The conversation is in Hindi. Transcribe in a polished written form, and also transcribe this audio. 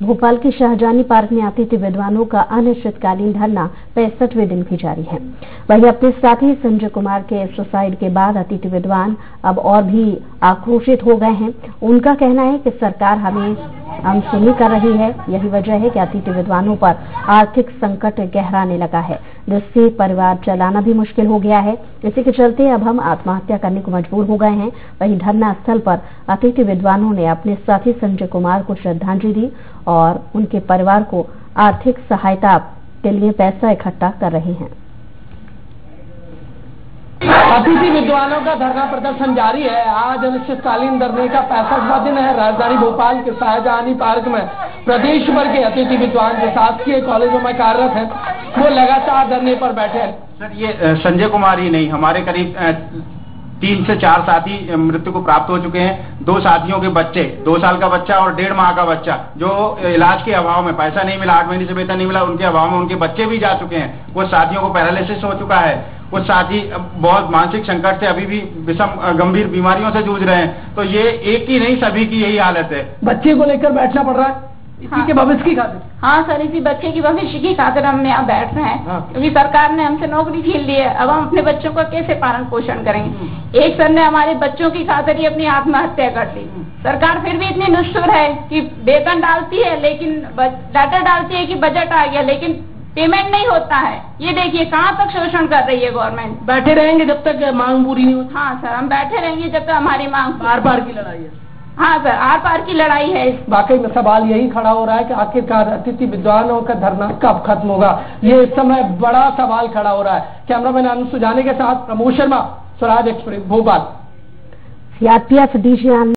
भोपाल के शाहजहानी पार्क में अतिथि विद्वानों का अनिश्चितकालीन धरना 65वें दिन भी जारी है। वहीं अपने साथी संजय कुमार के सुसाइड के बाद अतिथि विद्वान अब और भी आक्रोशित हो गए हैं। उनका कहना है कि सरकार हमें अनसुनी कर रही है। यही वजह है कि अतिथि विद्वानों पर आर्थिक संकट गहराने लगा है, जिससे परिवार चलाना भी मुश्किल हो गया है। इसी के चलते अब हम आत्महत्या करने को मजबूर हो गए हैं। वहीं धरना स्थल पर अतिथि विद्वानों ने अपने साथी संजय कुमार को श्रद्धांजलि दी और उनके परिवार को आर्थिक सहायता के लिए पैसा इकट्ठा कर रहे हैं। अतिथि विद्वानों का धरना प्रदर्शन जारी है। आज अनिश्चितकालीन धरने का 65वां दिन है। राजधानी भोपाल के शाहजहानी पार्क में प्रदेश भर के अतिथि विद्वान जो शासकीय कॉलेजों में कार्यरत हैं, वो लगातार धरने पर बैठे हैं। सर, ये संजय कुमार ही नहीं, हमारे करीब 3 से 4 साथी मृत्यु को प्राप्त हो चुके हैं। 2 साथियों के बच्चे, 2 साल का बच्चा और 1.5 माह का बच्चा, जो इलाज के अभाव में, पैसा नहीं मिला, 8 महीने से वेतन नहीं मिला, उनके अभाव में उनके बच्चे भी जा चुके हैं। वो साथियों को पैरालिसिस हो चुका है। वो साथी बहुत मानसिक संकट से अभी भी विषम गंभीर बीमारियों से जूझ रहे हैं। तो ये एक ही नहीं, सभी की यही हालत है। बच्चे को लेकर बैठना पड़ रहा है इसी के भविष्य की खातिर। हाँ सर, इसी बच्चे की भविष्य की खातिर हम यहाँ बैठ रहे हैं। क्योंकि सरकार ने हमसे नौकरी छीन ली है। अब हम अपने बच्चों का कैसे पालन पोषण करेंगे। एक सर ने हमारे बच्चों की खातिर ही अपनी आत्महत्या कर ली। सरकार फिर भी इतनी निष्ठुर है कि वेतन डालती है, लेकिन लेटर डालती है कि बजट आ गया, लेकिन पेमेंट नहीं होता है। ये देखिए कहाँ तक शोषण कर रही है गवर्नमेंट। बैठे रहेंगे जब तक मांग पूरी नहीं होती। हाँ सर, हम बैठे रहेंगे जब तक हमारी मांग। आर पार की लड़ाई है। हाँ सर, आर पार की लड़ाई है। वाकई में सवाल यही खड़ा हो रहा है कि आखिरकार अतिथि विद्वानों का धरना कब खत्म होगा। ये इस समय बड़ा सवाल खड़ा हो रहा है। कैमरामैन आनंद सुजाने के साथ Pramod Sharma, Swaraj express, Bhopal. CRPF DG